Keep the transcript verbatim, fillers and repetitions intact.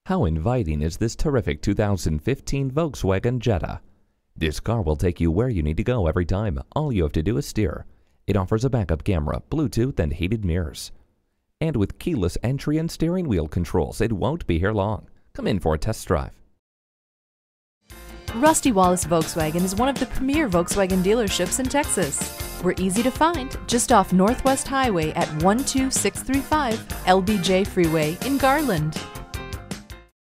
How inviting is this terrific two thousand fifteen Volkswagen Jetta? This car will take you where you need to go every time. All you have to do is steer. It offers a backup camera, Bluetooth, and heated mirrors. And with keyless entry and steering wheel controls, it won't be here long. Come in for a test drive. Rusty Wallis Volkswagen is one of the premier Volkswagen dealerships in Texas. We're easy to find just off Northwest Highway at one two six three five L B J Freeway in Garland.